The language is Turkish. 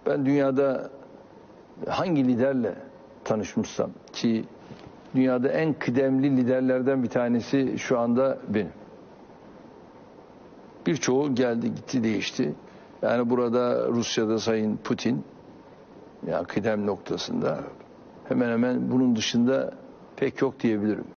Ben dünyada hangi liderle tanışmışsam, ki dünyada en kıdemli liderlerden bir tanesi şu anda benim. Birçoğu geldi, gitti, değişti. Yani burada Rusya'da Sayın Putin, ya kıdem noktasında hemen hemen bunun dışında pek yok diyebilirim.